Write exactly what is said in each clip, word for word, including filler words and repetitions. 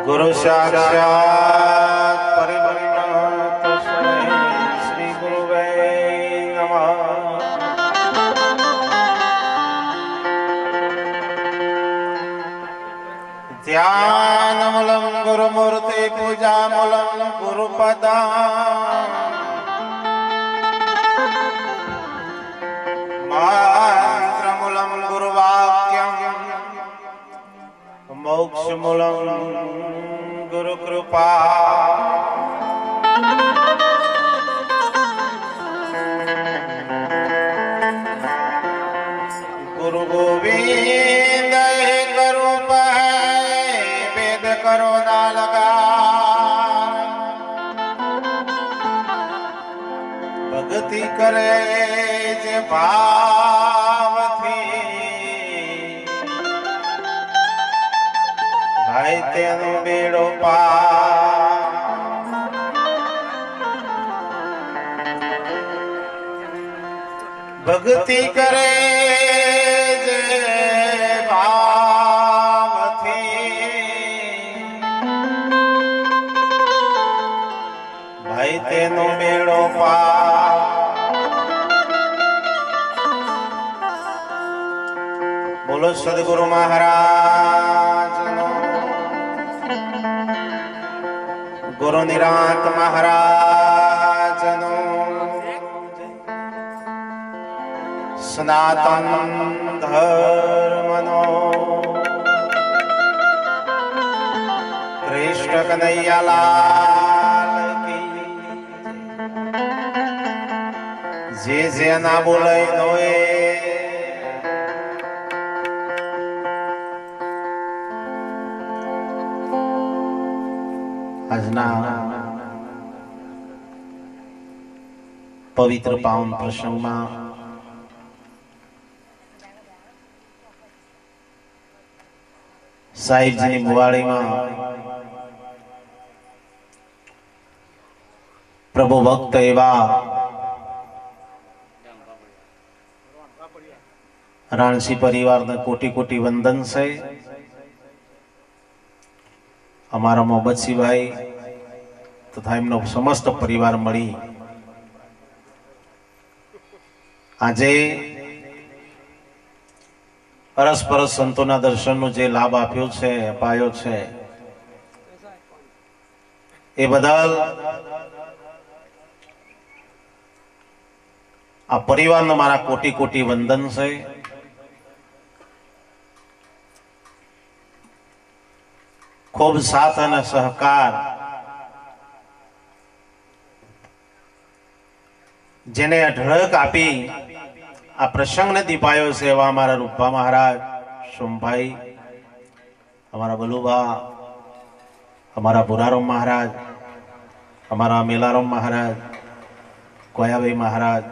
गुरु साक्षात् परब्रह्म तस्मै श्री गुरुवे नमः। ध्यानमूलं गुरुमूर्ति पूजामूलं गुरुपदा मंत्रमूलं गुरुवाक्यं मोक्षमूलं गुरुकृपा। गुरु गोविंद एक रूप है, वेद करो ना लगा। भक्ति करे जे भाव थी, भाई तेनो बेड़ो पार। भक्ति करे जे भाव थी, भाई तेनो बेड़ो पार। बोलो सदगुरु महाराज नो, गुरु निरांत महाराज नो, सनातन धर्म नो, कृष्ण कन्हैया लाल की जे जे ना बोले नोए। આજના પવિત્ર પાવન પ્રસંગમાં સાહેબજીની મુવાડીમાં પ્રભુ ભક્ત એવા રાણસી પરિવારને કોટી કોટી વંદન છે। અમારા મોહબ્બતસિંહ ભાઈ તથા એમનો સમસ્ત પરિવાર મળી આજે અરસ પરસ સંતોના દર્શનનો જે લાભ આપ્યો છે અપાયો છે એ બદલ આ પરિવારનો મારા કોટી કોટી વંદન છે। खूब साथ और सहकार जेने अढळक आपी आ प्रसंग ने दीपायो से एवा हमारा रूपा महाराज, सोमभाई, हमारा बलुभा, हमारा बुराराम महाराज, हमारा मेलाराम महाराज, कोयाभाई महाराज,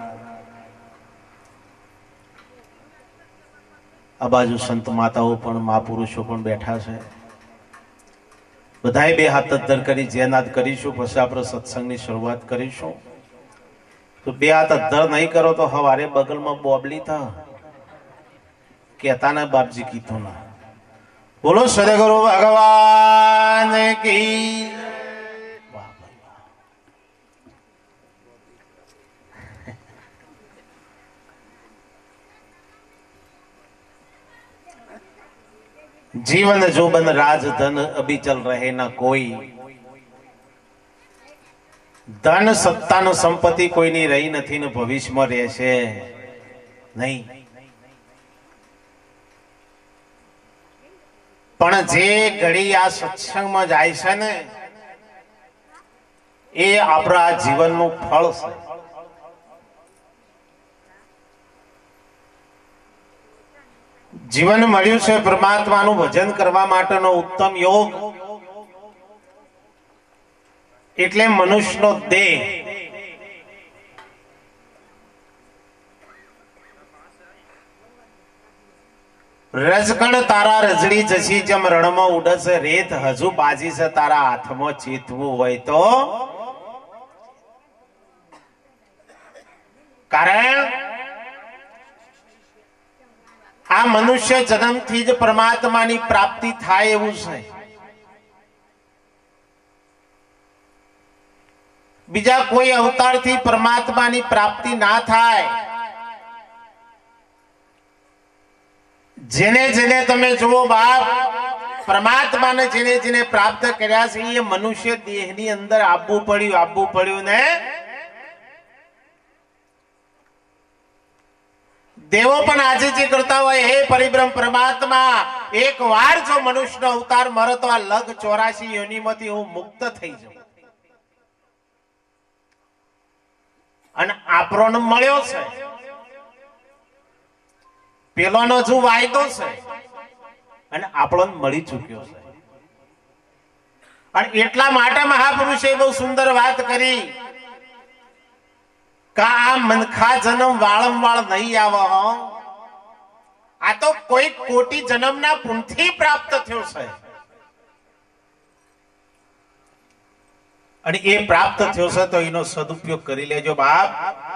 आ बाजू संत माताओं पण महापुरुषों पण बैठा है। बधाई बे हाथ अद्दर करी जयनाद करीशु, पछी आपणे सत्संगनी शुरुआत करीशु। तो बे हाथ अद्दर नहीं करो तो हवारे बगल में बोबली था कहता ना बापजी कीधुं ना। बोलो सदगुरु भगवान की। जीवन जोबन राज धन अभी चल रहे ना कोई, धन सत्ता न संपत्ति कोई नहीं रही नहीं न भविष्य में रहशे नहीं। पण जे घड़ी आ सत्संग में जाय छे ने ए आपरा जीवन नु फल छे। जीवन मळ्युं छे परमात्मानुं भजन करवा माटेनो उत्तम योग, एटले मनुष्यनो देह रजकण तारा रजड़ी जशी जम रण में उड़े से रेत हजू बाजी से तारा हाथ में चेतवू होय तो कारण आ मनुष्य जन्म थी ज परमात्मा नी प्राप्ति थाय एवुं छे। बीजा कोई अवतार थी परमात्मा की प्राप्ति ना थाय। जेने जेने तमे जुओ बाप परमात्मा ने जेने जेने प्राप्त कर्या छे ये मनुष्य देह नी अंदर आबू पड्યું आबू पड्યું ने देवो पण આજે જે કરતા હોય હે પરિબ્રહ્મ પરમાત્મા એક વાર જો મનુષ્યનો અવતાર મરે તો આ લગ ચોરાસી યોનિમાંથી હું મુક્ત થઈ જાઉં અને આપણોને મળ્યો છે પેલોનો જો વાયદો છે અને આપણોને મળી ચૂક્યો છે અને એટલા માટે મહાપુરુષે બહુ સુંદર વાત કરી का मनखा जन्म वारंवार नहीं आवा हो आ तो कोई कोटि जन्म ना पुण्यथी प्राप्त थयो छे અને એ પ્રાપ્ત થયો છે તો એનો સદુપયોગ કરી લેજો બાપ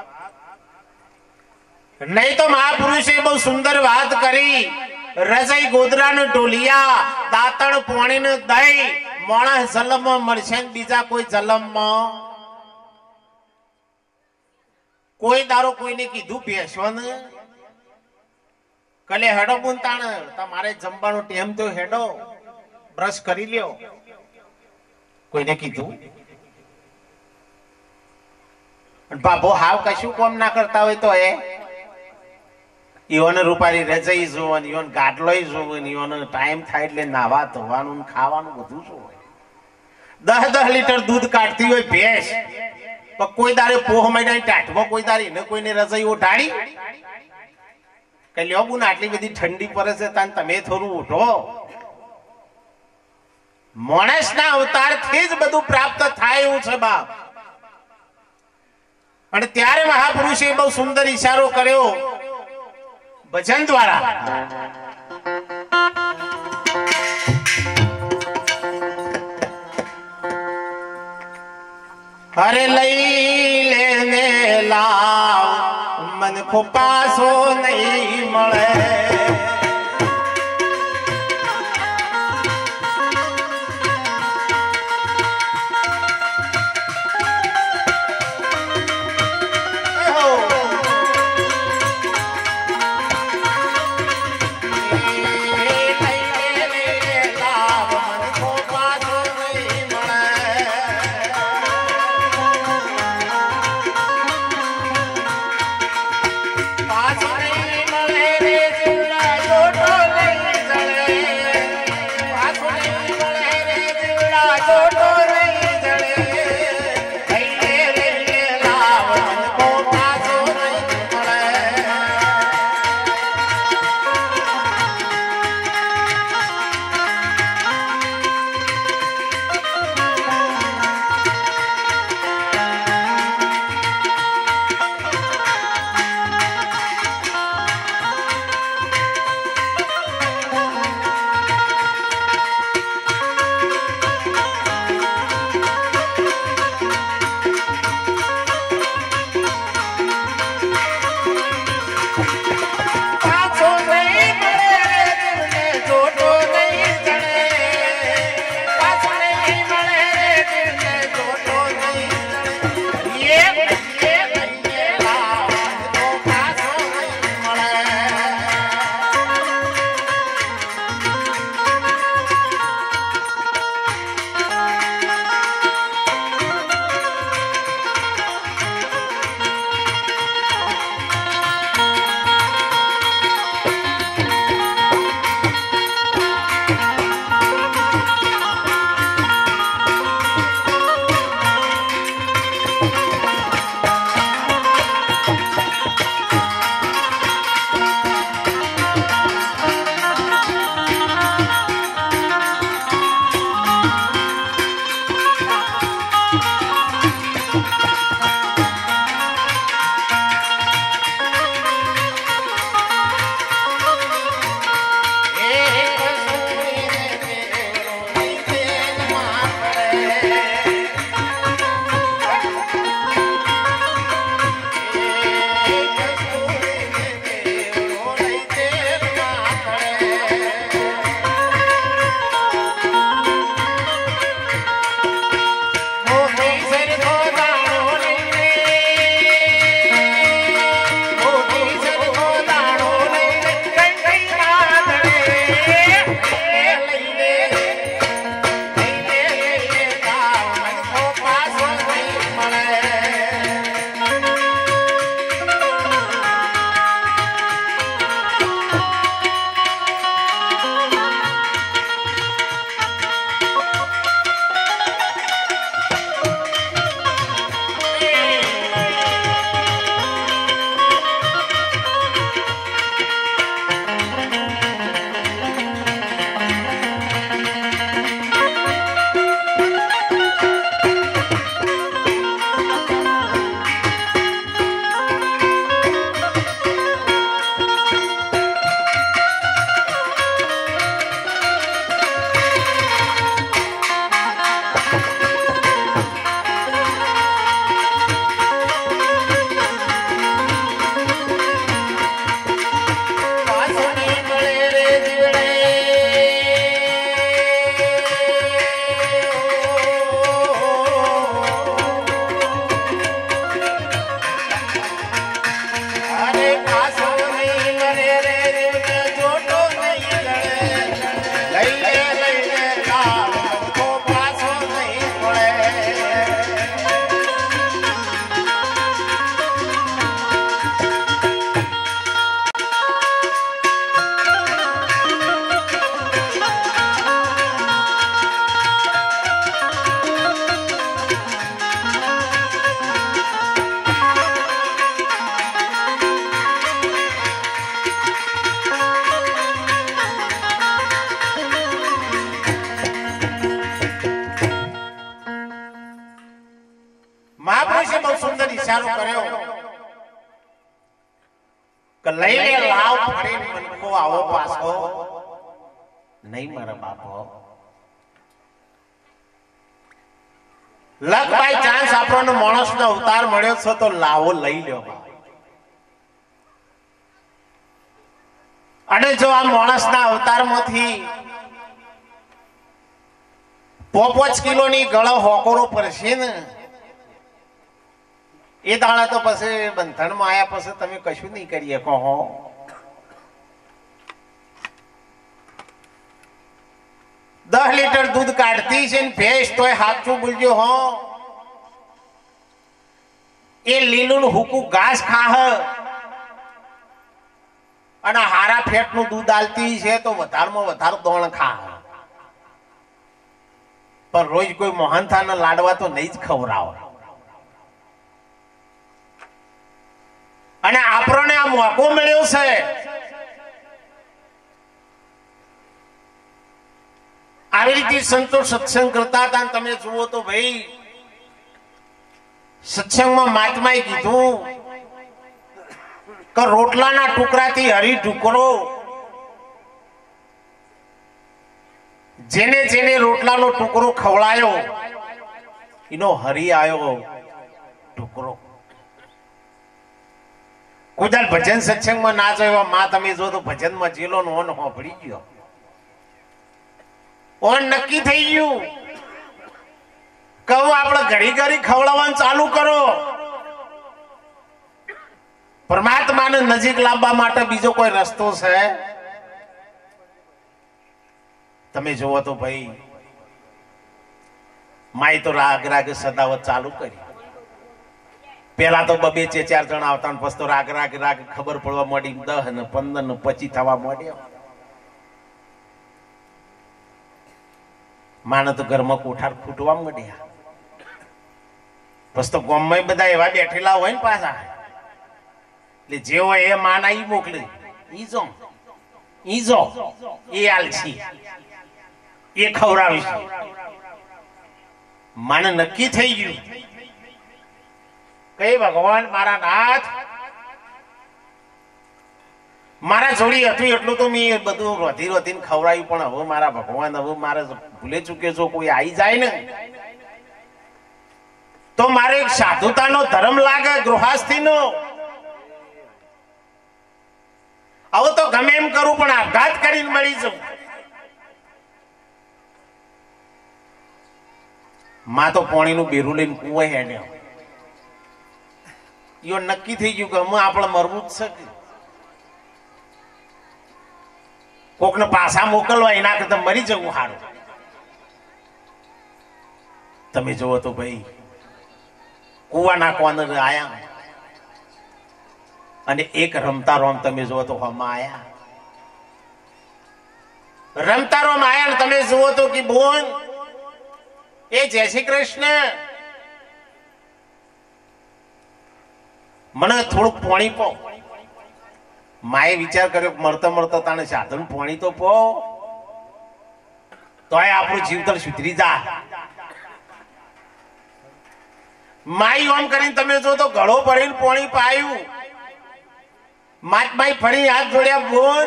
નહીં તો મહાપુરુષે બહુ સુંદર વાત કરી રજઈ ગોદરાનો ઢોલિયા દાતણ પોણીને દઈ માણસ જન્મમાં મળશે ને બીજા કોઈ જન્મમાં कोई दारो कोई ने कीधु बेसो ने कले हेडो बुंताण तमारे जमवानो टेम तो हेडो ब्रश करी लियो कोई ने कीधु बाबो हाव कशु कोम ना करता होय तो ए ઈઓને રૂપારી રજઈ જોવન ઈઓન ગાટલોય જોવન ઈઓને ટાઈમ થાય એટલે નાવા ધોવાનું ખાવાનું બધું શું હોય દસ દસ લીટર દૂધ કાઢતી હોય ભેંસ तो कोई दारे पोह महीना टाटवा कोई दारी ने कोई ने रजाई उठाड़ी कल्यो बुन आटली बधी ठंडी पड़े से तान तमे थोड़ू उठो माणसना अवतार थी ज बधु प्राप्त थाय एवुं छे बाप अने त्यारे महापुरुषे बहु सुंदर इशारो कर्यो भजन द्वारा अरे लई लेने लाव मन को पासो नहीं मळे पास नहीं मळे रे બહુ સુંદર ઈશારો કર્યો કે લઈ લે લાવ ફરી મનખો આવો પાછો નહીં મારા બાપો. લક બાય ચાન્સ આપણને માણસનો અવતાર મળ્યો છે તો લાવો લઈ લ્યો. અને જો આ માણસના અવતારમાંથી પોપોચ કિલોની ગળો હોકોરો પડશે ને એ દાણા તો પછી બંધણમાં આવ્યા પછી તમે કશું નહીં કરી શકો. હો દસ લીટર દૂધ કાઢતી છે ને ભેંસ તોય સાચું બોલજો. હો એ લીલું હુકું ઘાસ ખાહ અને હારા ફેટ નું દૂધ આલતી છે તો વધારમાં વધારે દોણ ખા. પણ રોજ કોઈ મોહનથાળ ના લાડવા તો નહીં જ ખવડાવો. અને આપણને આ મોકો મળ્યો છે આવી રીતે સંતો સત્સંગ કરતા હતા. તમે જુઓ તો ભાઈ સત્સંગમાં મહાત્માએ કીધું કે રોટલાના ટુકડાથી હરી ઢુકરો, જેને જેને રોટલાનો ટુકડો ખવડાયો એનો હરી આવ્યો ટુકડો. કુદાલ ભજન સત્સંગમાં ના જોયો માં તમે જો તો ભજનમાં જેલો નો ઓન હોભળી ગયો, ઓન નક્કી થઈ ગયું. કહું આપણે ઘડી ઘડી ખવડાવવાનું ચાલુ કરો. પરમાત્માને નજીક લાવવા માટે બીજો કોઈ રસ્તો છે? તમે જુઓ તો ભાઈ માય તો રાગ રાગ સદાવત ચાલુ કરી. પેલા તો બબે છે ચાર જણ આવતા પછી તો રાગ રાગ રાગ ખબર પડવા માંડી દહ ને પંદર ને પચી થવા માંડ્યો. માને તો ઘરમાં કોઠાર ફૂટવા માંડ્યા. પછી તો ગામમાં બધા એવા બેઠેલા હોય ને પાછા, એટલે જે હોય એ માના ઈ મોકલે, ઈજો ઈજો એ આલછી એ ખવડાવી છે. મને નક્કી થઈ ગયું કઈ ભગવાન મારા નાથ મારા જોડી હતું એટલું તો મેં બધું રોધી રોધીને ખવડાવ્યું. પણ હવે મારા ભગવાન હવે મારે ભૂલે ચૂકે જો કોઈ આવી જાય ને તો મારે એક સાધુતાનો ધર્મ લાગે, ગૃહસ્થીનો. હવે તો ગમે એમ કરું પણ આઘાત કરીને મળી જવું. માં તો પાણીનું બેરું લઈને કુવા હેડ્યો. યો નક્કી થઈ ગયું કે અમે આપણે મરવું જ છે. કોકને પાછા મોકલવા એના કરતા મરી જવું સારું. તમે જુઓ તો ભાઈ કુવા નાખવાના આયા અને એક રમતા રોમ તમે જુઓ તો હમા આયા. રમતા રોમ આયા ને તમે જુઓ તો કે બોન એ જય શ્રી કૃષ્ણ, મને થોડુંક પાણી પો. માએ વિચાર કર્યો મળતા મળતા તાણે સાધન પાણી તો પો તોય આપણું જીવતર સુધરી જા. માઈ ઓમ કરીને તમે જો તો ઘડો ભરીને પાણી પાયું. માતમાઈ ફરી હાથ જોડ્યા, બોલ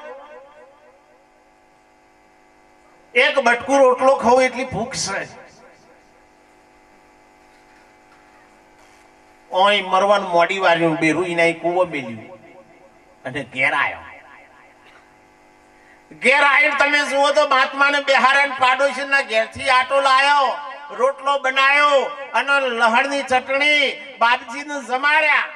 એક બટકું રોટલો ખાવ એટલી ભૂખ છે. ઓય મરવાનું મોડી વાર્યું બેરું ઇના કુવો બેલ્યું અને ઘેર આવ્યો. ઘેર આવીને તમે જુઓ તો મહાત્માને બેહારા પાડોશી ના ઘેરથી આટો લાયો, રોટલો બનાવ્યો અને લહણની ચટણી બાપજીને જમાડ્યા.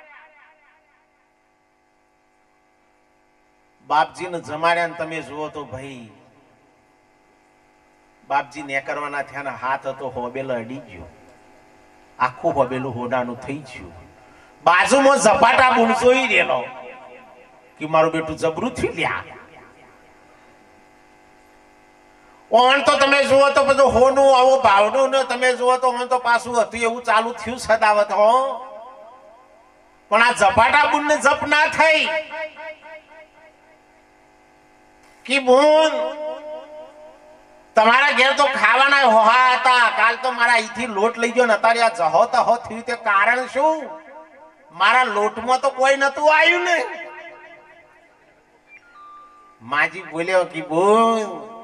બાપજીને જમાડ્યા તમે જુઓ તો ભાઈ બાપજી ને કરવાના થયા હાથ હતો હોબેલો અડી ગયો, આખું હોબેલું હોડાનું થઈ ગયું. બાજુમાં ઝપાટા બુણસોઈ રહેલો કે મારું બેટું જબરું થઈ લ્યા. ઓન તો તમે જુઓ તો બધું હોનું આવો ભાવનું ને તમે જુઓ તો ઓન તો પાછું હતું એવું ચાલુ થયું સદાવત. હો પણ આ ઝપાટા બુન ને જપ ના થઈ કે બુન તમારા ઘેર તો ખાવાના હોહા હતા. કાલ તો મારા અહીંથી લોટ લઈ ગયો ને અત્યારે આ જહો તહો થયું તે કારણ શું? મારા લોટમાં તો કોઈ નતું આવ્યું ને. માજી બોલ્યો કે બોલ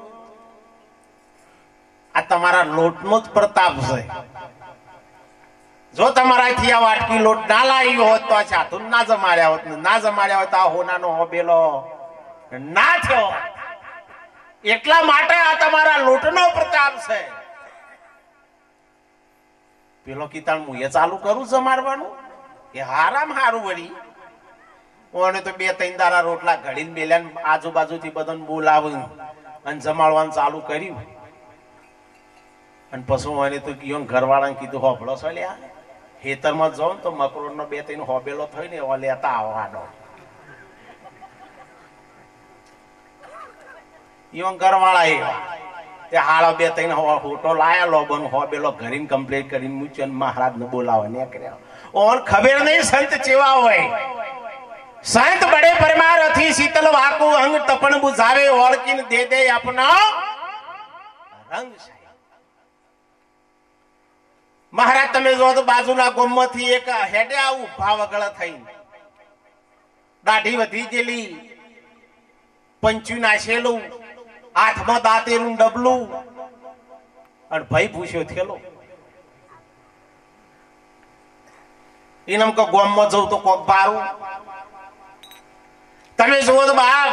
આ તમારા લોટનો જ પ્રતાપ છે. જો તમારાથી આ વાટકી લોટ ના લાવ્યો હોત તો આ ચાતું ના જમાડ્યા હોત, ના જમાડ્યા હોત આ હોનાનો હોબેલો ના થયો. એટલા માટે આ તમારા લોટનો પ્રતાપ છે. પેલો કીતાણ હું એ ચાલુ કરું જમાડવાનું કે હારામ હારું વળી. ઓને તો બે ત્રણ દારા રોટલા ઘડીને બેલ્યા આજુબાજુથી બધાને બોલાવ્યું અને જમાડવાનું ચાલુ કર્યું. અને પછી મને તો કીધું ઘરવાળાને કીધું હોબળો છો લ્યા ખેતરમાં જાઉં ને તો મકરોડનો બે ત્રણ હોબેલો થઈ ને એવા લેતા આવવાનો. ઈવન ઘરવાળા એવા તે હાળો બે ત્રણ હોટો લાયા લોબન હોબેલો ઘરીને કમ્પ્લીટ કરીને મૂક્યો મહારાજને બોલાવવા નીકળ્યા. ઓન ખબર નહીં સંત ચેવા હોય. સંત બડે પરમાર અથી શીતલ વાકુ અંગ તપણ બુઝાવે ઓળકીને દે દે આપનો રંગ છે. મહારાજ તમે જો તો બાજુના ગોમમાંથી એક હેડે આવું ભાવગળ થઈ દાઢી વધી ગયેલી પંચ્યું નાશેલું હાથમાં દાંતેલું ડબલું અને ભાઈ ભૂસ્યો થયેલો. એનમ કે ગોમમાં જવું તો કોક બારું. તમે જુઓ તો બાપ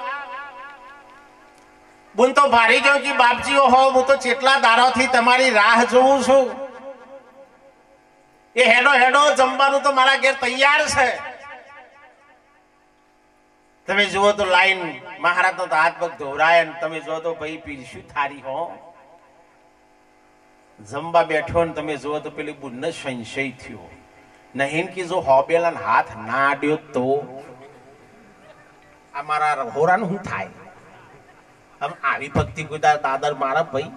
બુન તો ભારી ગયો કે બાપજીઓ હો હું તો કેટલા દાડાથી તમારી રાહ જોઉં છું. એ હેડો હેડો જમવાનું તો મારા ઘેર તૈયાર છે. તમે જુઓ તો લાઈન મહારાજ નો હાથ પગ ધોરાય. તમે જુઓ તો ભાઈ પીરશું થારી હો જમવા બેઠો ને તમે જુઓ તો પેલી બુનને સંશય થયો નહીં કે જો હોબેલા હાથ ના આડ્યો તો આ મારા હોરાનું શું થાય? આમ આવી ભક્તિ કોઈ દાદર મારા ભાઈ.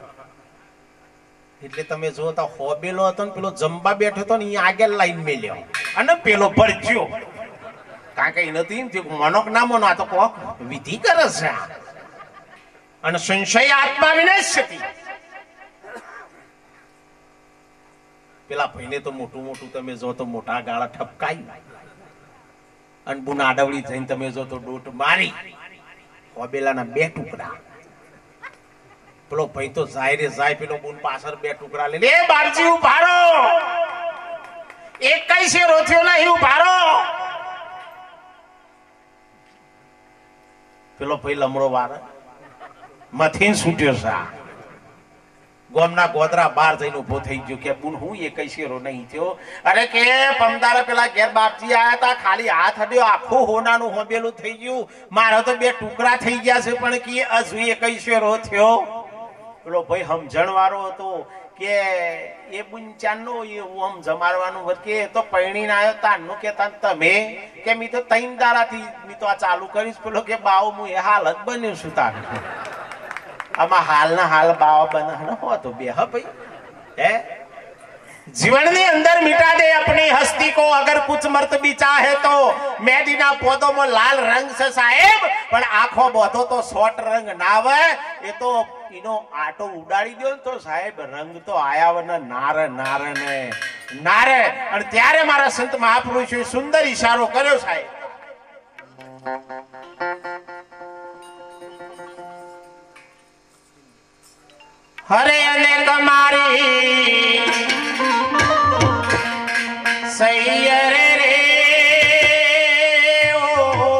એટલે તમે જુઓ તો હોબેલો હતો ને પેલો જમવા બેઠો હતો ને એ આગળ લાઈન મેલ્યો અને પેલો ભરચ્યો. કારણ કે નથી મનોક ના મનો આ તો કોક વિધિ કરે છે અને સંશય આત્મા વિનાશતી. પેલા ભાઈને તો મોટું મોટું તમે જો તો મોટા ગાળા ઠપકાઈ અને બુન આડવડી થઈને તમે જો તો ડોટ મારી હોબેલાના બે ટુકડા. પેલો ભાઈ તો જાય રે જાય પેલો બુન પાછળ બે ટુકડા લઈને એ બારજી ઉભારો એક કઈ છે રોથ્યો નહીં ઉભારો. પેલો ભાઈ લમડો વાર મથીન છૂટ્યો છે. ગોમના ગોદરા બહાર જઈને ઉભો થઈ ગયો કે બુન હું એ કઈ શેરો નહીં થયો. અરે કે પમદારે પેલા ઘેર બાપજી આયા હતા ખાલી હાથ અડ્યો આખું હોનાનું હોબેલું થઈ ગયું. મારા તો બે ટુકડા થઈ ગયા છે પણ કે હજુ એ કઈ શેરો થયો. પેલો ભાઈ સમજણ વાળો હતો કે એ બુંચાનો એ ઓમ જમાડવાનું કે તો પૈણીને આવ્યો તારનું કેતા તમે કે મી તો ત્રણ દાડાથી મી તો આ ચાલુ કરીશ. પેલો કે બાવ હું એ હાલ જ બન્યું છું તાર આમાં હાલના હાલ બાવા બના હોતો બે હા ભાઈ. હે जीवन ने अंदर मिटा दे अपनी हस्ती को अगर कुछ मर्तबी चाहे तो मेदीना पौधों में लाल रंग से साहेब पर आंखों बोधो तो सोट रंग ना वे ये तो इनो आटो उड़ाड़ी दो तो साहेब रंग तो आया वरना नारे नारे ने नारे और त्यारे मारा संत महापुरुषों सुंदर इशारो कर्यो साहेब हरे अनेक मारी सही रे रे ओ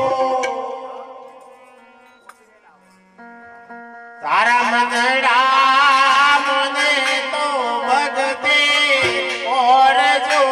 तारा मनड़ा मने तो भगते और जो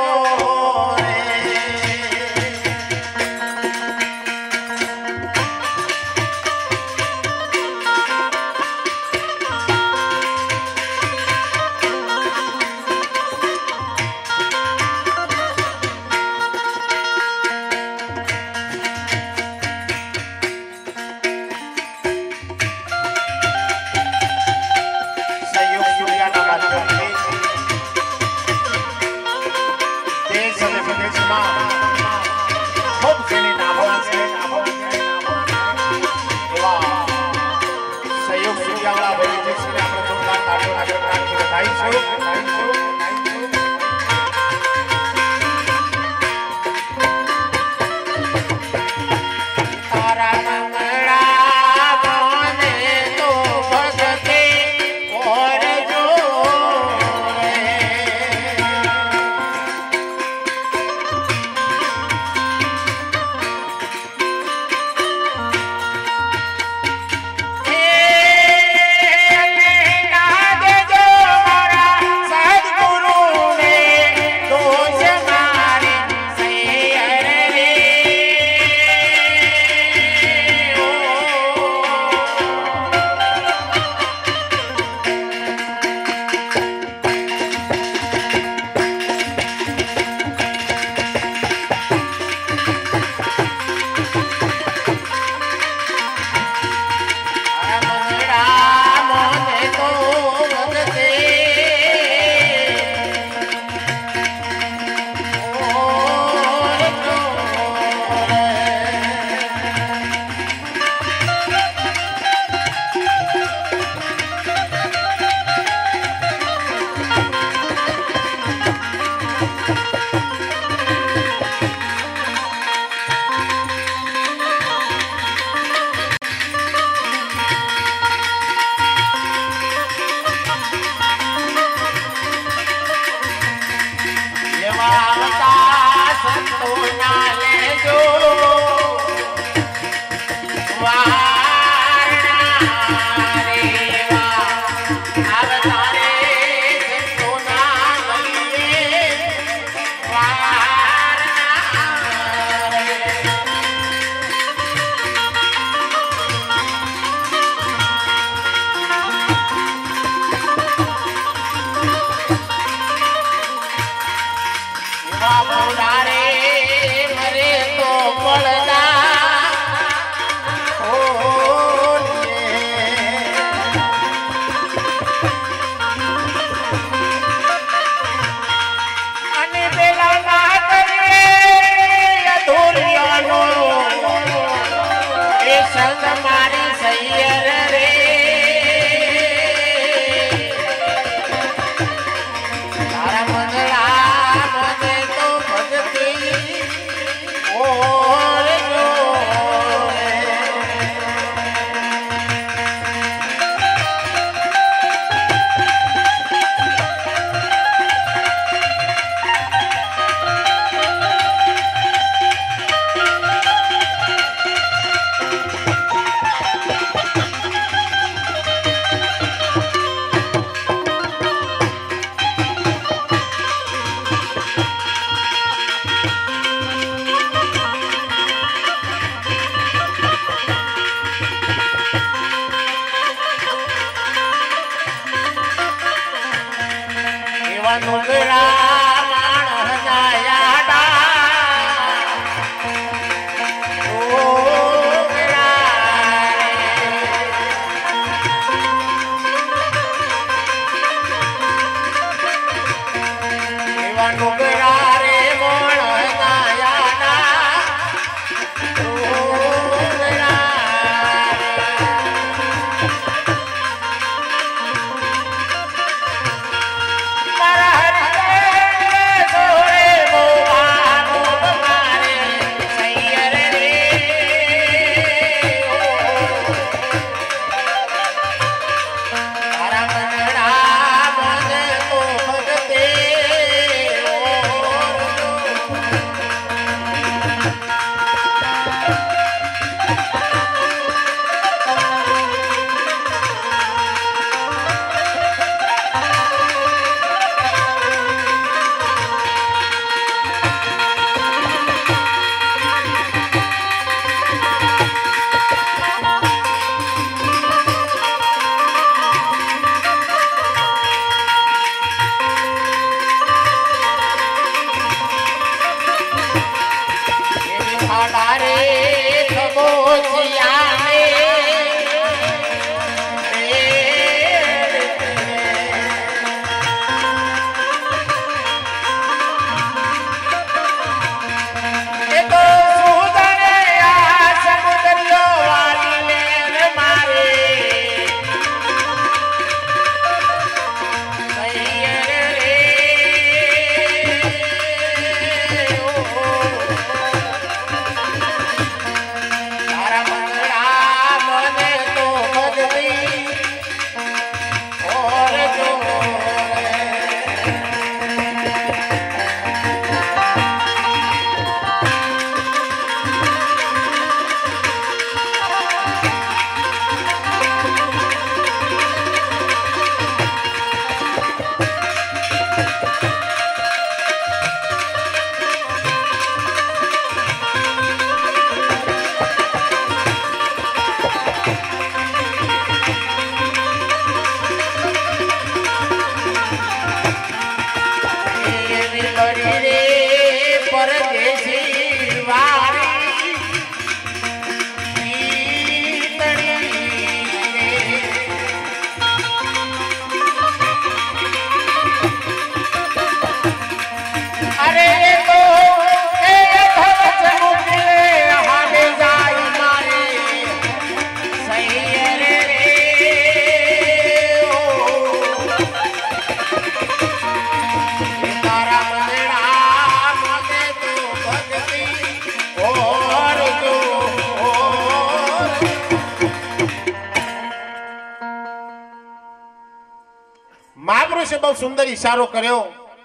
મહાપુરુષે બહુ સુંદર ઈશારો કર્યો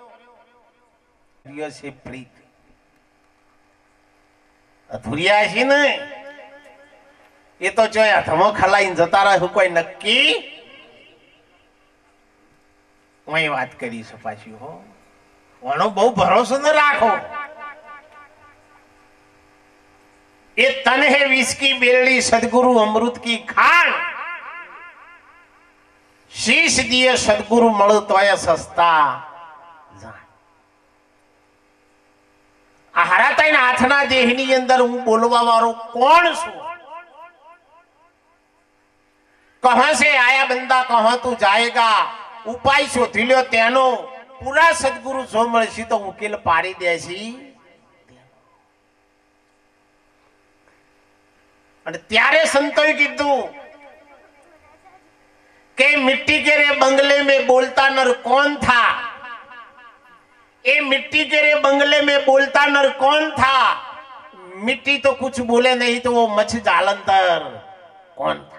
છે પ્રીત અધુરિયા છે ને એ તો જોયા ધમો ખલાઈને જતા રહે કોઈ નક્કી હું વાત કરી છે પાછી હો એનો બહુ ભરોસો ન રાખો એ તન હે વિષ की बेलड़ी सदगुरु अमृत की खान शीश दिए सदगुरु મળો તોય સસ્તા આ હરાતાઈના હાથના દેહની અંદર હું બોલવા વાળો કોણ છું કહા સે આયા બંદા કહા તું જાયેગા ઉપાય શોધી લ્યો તેનો પૂરા સદગુરુ જો મળશે તો ઉકેલ પાડી દેસી અને ત્યારે સંતોએ કીધું કે मिट्टी के रे बंगले में बोलता नर कौन था ए मिट्टी के रे बंगले में बोलता नर कौन था मिट्टी तो कुछ बोले नहीं तो वो मछ जालंधर कौन था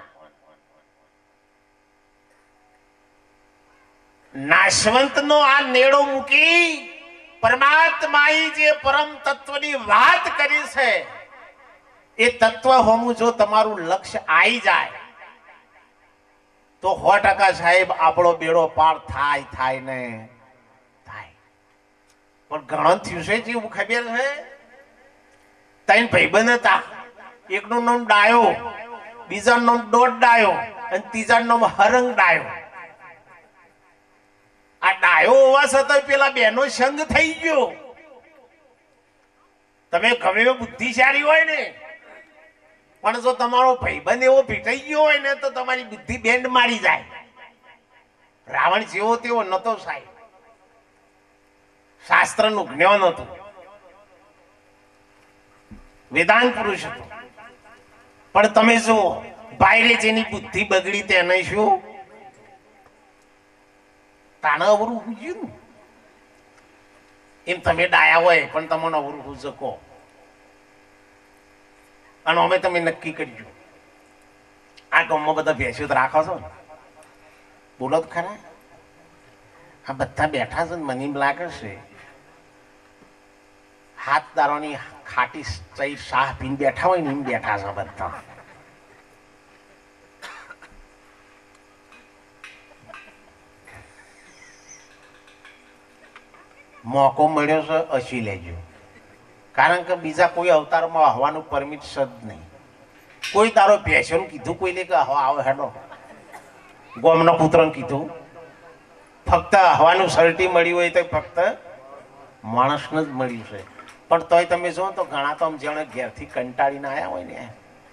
नाशवंत नो आ नेड़ो मूकी परमात्माई जे परम तत्वनी વાત કરી છે એ તત્વ હોમું જો તમારું લક્ષ્ય આવી જાય તો સો ટકા સાહેબ આપણો બેડો પાર થાય થાય ને થાય પણ ઘણો થયું છે જેવું ખબર છે ત્રણ ભાઈબંધ હતા એકનું નામ ડાયો બીજાનું નામ દોઢ ડાયો અને ત્રીજાનું નામ હરંગ ડાયો આ ડાયો હોવા છતાં પેલા બેનો સંગ થઈ ગયો તમે ગમે એવો બુદ્ધિશાળી હોય ને પણ જો તમારો ભાઈબંધ એવો ભીટાઈ ગયો હોય ને તો તમારી બુદ્ધિ બેન્ડ મારી જાય રાવણ જેવો તેવો નતો સાહેબ શાસ્ત્ર નું જ્ઞાન હતું વેદાંત પુરુષ હતો પણ તમે જો બાયરે જેની બુદ્ધિ બગડી તેને શું તાના અવરું પૂછ્યું એમ તમે ડાયા હોય પણ તમને અવરું પૂછ શકો અને અમે તમે નક્કી કરજો આ ગામમાં બધા ભેંસો રાખો છો બોલો તો ખરા આ બધા બેઠા છે મને એમ લાગે છે હાથ દારોની ખાટી ચઈ શાહ પીને બેઠા હોય ને એમ બેઠા છે બધા મોકો મળ્યો છે અસી લેજો કારણ કે બીજા કોઈ અવતારમાં હવાનું પરમિટ જ નહીં કોઈ તારો ભેંસોનું કીધું કોઈ લે કે હવા આવે હેડો ગોમનો પુત્રને કીધું ફક્ત હવાનું સર્ટી મળ્યું હોય તો ફક્ત માણસને જ મળ્યું છે પણ તોય તમે જો તો ઘણા તો આમ જેણે ઘેરથી કંટાળીને આવ્યા હોય ને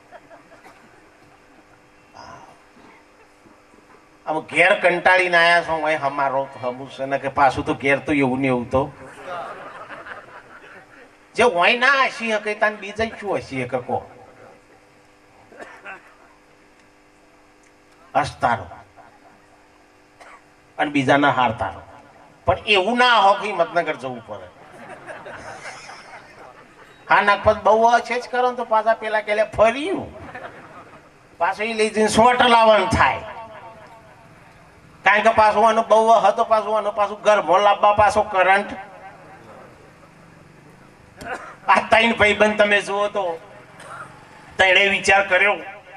આમ ઘેર કંટાળીને આવ્યા છો હોય હમારો હમું છે ને કે પાછું તો ઘેર તો એવું ને એવું તો જે હોય ના હસી હકે તાન બીજા શું હસી હકે કો હસતારો અને બીજાના હારતારો પણ એવું ના હો કે હિંમતનગર જવું પડે હા નાખપત બહુ છે જ કરો તો પાછા પેલા કે ફર્યું પાછું એ લઈ જઈને સોટ લાવવાનું થાય કારણ કે પાછું આનો બહુ હતો પાછું આનો પાછું ઘરમાં લાવવા પાછો કરંટ આ ત્રણ ભાઈબંધ તમે જુઓ તો તેણે વિચાર કર્યો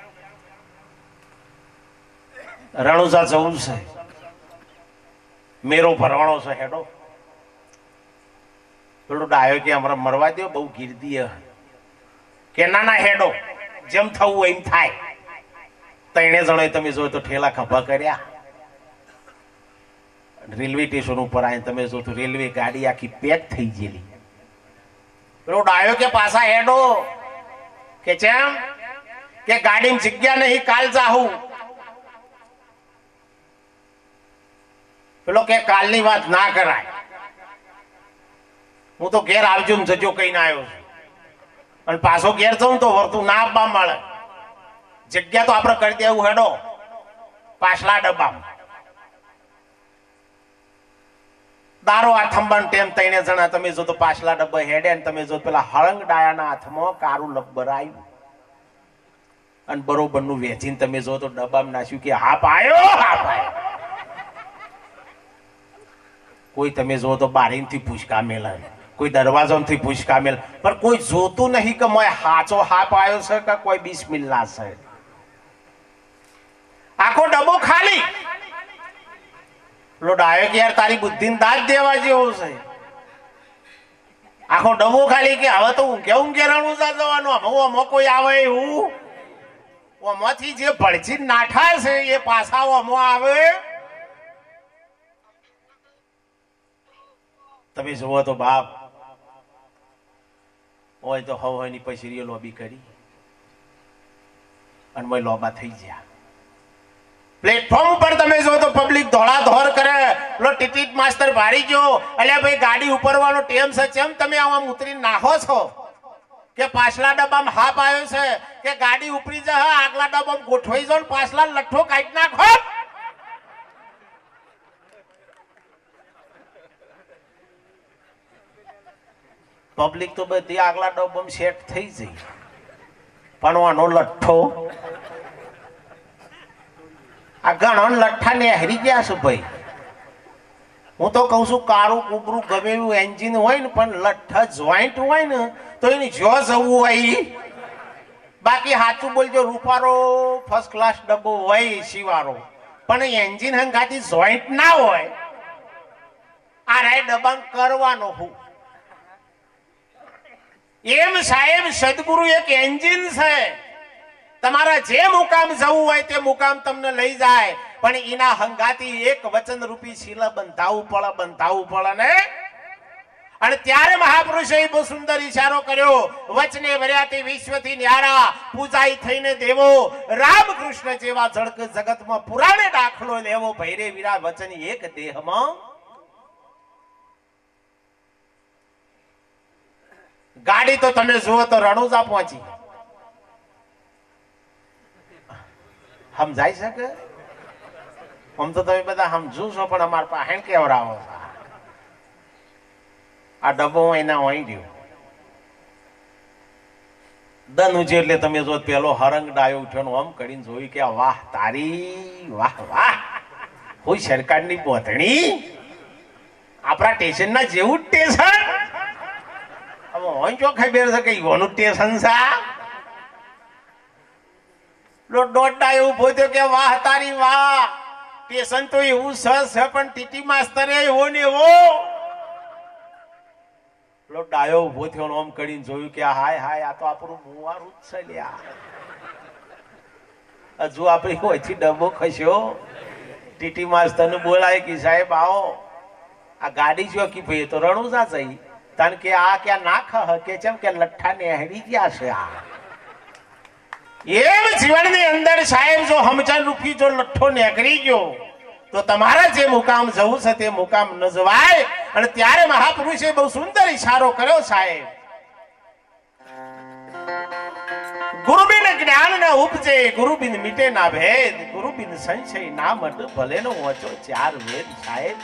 રણુજા જવું છે મેરો ભરવાણો છે હેડો પેલો ડાયો કે અમારે મરવા દો બહુ ગીરદી કે ના ના હેડો જેમ થવું એમ થાય ત્રણે જણે તમે જો તો ઠેલા ખભા કર્યા રેલવે સ્ટેશન ઉપર આવીને તમે જો તો રેલવે ગાડી આખી પેક થઈ ગયેલી પેલો ડાયો કે પાછા હેડો કે ચેમ કે ગાડીમાં જગ્યા નહીં કાલ જાહું પેલો કે કાલની વાત ના કરાય હું તો ઘેર આવજો ને જજો કહીને આવ્યો છું અને પાછો ઘેર જઉં તો વર્તું ના આપવા મળે જગ્યા તો આપણે કરી દેવું હેડો પાછલા ડબ્બામાં દારો આ થંબાન ટેમ તઈને જણા તમે જો તો પાછલા ડબ્બા હેડે ને તમે જો પેલા હળંગ ડાયાના હાથમાં કારું લબ્બર આવ્યું અને બરોબર નું વેચીને તમે જો તો ડબ્બામાં નાખ્યું કે હાપ આવ્યો હાપ આવ્યો કોઈ તમે જો તો બારીથી પૂછકા મેલે, કોઈ દરવાજાથી પૂછકા મેલે, પણ કોઈ જોતું નહીં કે મોય હાચો હાપ આવ્યો છે કે કોઈ બિસ્મિલ્લાહ છે. આખો ડબ્બો ખાલી. લો ડાયો કે યાર તારી બુદ્ધિને દાદ દેવા જેવો છે. આખો ડબ્બો ખાલી કે હવે તો ઊંઘે ઊંઘે રણુજા જવાનું. હવે કોઈ આવે એવું ઓમાંથી જે ભળચી નાઠા છે એ પાછા ઓમો આવે. તમે જુઓ તો બાપ હોય તો હવાની પછી લોબી કરી અને મેં લોબા થઈ ગયા. પ્લેટફોર્મ ઉપર તમે જો તો પબ્લિક ધોળા ધોર કરે. લો ટિકિટ માસ્ટર ભાડી ગયો, અલ્યા ભાઈ ગાડી ઉપરવાનો ટેમ છે, કેમ તમે આમાં ઉતરી નાખો છો? કે પાછલા ડબ્બામાં હાપ આવ્યો છે કે ગાડી ઉપરી જાય, આગલા ડબ્બામાં ગોઠવાઈ જાવ, પાછલા લઠ્ઠો કાઢી નાખો. પબ્લિક તો બધી આગલા ડબ્બામાં સેટ થઈ જઈ, પણ આનો લઠ્ઠો આ ઘણો લઠ્ઠા ને હરી ગયા છે ભાઈ. હું તો કઉ છું કાળું કુબરું ગમે એવું એન્જિન હોય ને, પણ લઠ્ઠા જોઈન્ટ હોય ને તો એની જો જવું હોય. બાકી સાચું બોલજો, રૂપારો ફર્સ્ટ ક્લાસ ડબ્બો હોય શિવારો, પણ એન્જિન હંગાથી જોઈન્ટ ના હોય. આ રાય ડબ્બા કરવાનો હું એમ સાહેબ. સદગુરુ એક એન્જિન છે. તમારા જે મુકામ જવું હોય તે મુકામ તમને લઈ જાય, પણ એના હંગાથી એક વચન રૂપી શીલા બંધાવવું પડે, બંધાવવું પડે ને. અને ત્યારે મહાપુરુષે બહુ સુંદર ઈશારો કર્યો, વચને વર્યાતી વિશ્વથી ન્યારા, પૂજાઈ થઈને દેવો, રામકૃષ્ણ જેવા જળક જગતમાં પુરાણે દાખલો લેવો, ભૈરે વીરા વચન એક દેહમાં. ગાડી તો તમે જુઓ તો રણુજા પહોંચી. સમજાઈ શકે? આમ તો તમે બધા સમજો છો, પણ અમારા પાસે કેવરાવો. આ ડબ્બો એના હોય ગયો દન ઉજે એટલે તમે જો પેલો હરંગ ડાયો ઉઠ્યો, આમ કરીને જોયું કે વાહ તારી વાહ વાહ, કોઈ સરકારની પોતણી આપણા સ્ટેશન ના જેવું જ સ્ટેશન. હવે હોય ચો ખબર છે કે એનું સ્ટેશન છે. દોડડા એવું બોલ્યો કે વાહ તારી વાહ, સ્ટેશન તો એવું સસ છે, પણ ટીટી માસ્તર એવો ને એવો. ડાયો ઉભો થયો, આમ કરીને જોયું કે હાય હાય, આ તો આપણું મુવારું જ છે લ્યા. હજુ આપણી હોયથી ડબ્બો ખસ્યો. ટીટી માસ્તર ને બોલાય કે સાહેબ આવો, આ ગાડી જો કી ભાઈ તો રણુજા જઈ. કારણ કે આ ક્યાં નાખ કે જેમ કે લઠ્ઠા ને હરી ગયા છે. આ એમ જીવનની અંદર સાહેબ જો હમચાન રૂપી જો લઠ્ઠો નીકળી ગયો તો તમારા જે મુકામ જવું છે તે મુકામ ન જવાય. અને ત્યારે મહાપુરુષે બહુ સુંદર ઈશારો કર્યો સાહેબ, ગુરુબિન જ્ઞાન ના ઉપજે, ગુરુબિન મીટે ના ભેદ, ગુરુબિન સંશય ના મટ, ભલે નો વાંચો ચાર વેદ. સાહેબ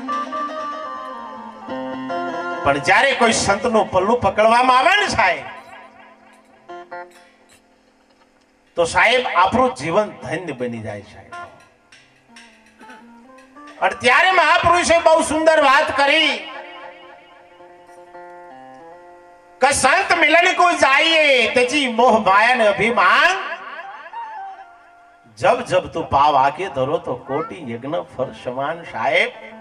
પણ જ્યારે કોઈ સંત નું પલ્લું પકડવામાં આવે ને સાહેબ, તો સાહેબ આપણું જીવન ધન્ય બની જાય સાહેબ. અને ત્યારે મહાપુરુષે બહુ સુંદર વાત કરી કે સંત મિलन को जाइए तजी मोह माया ने अभिमान, जब जब तू पाव आके धरो तो कोटि यज्ञ फर समान. साहेब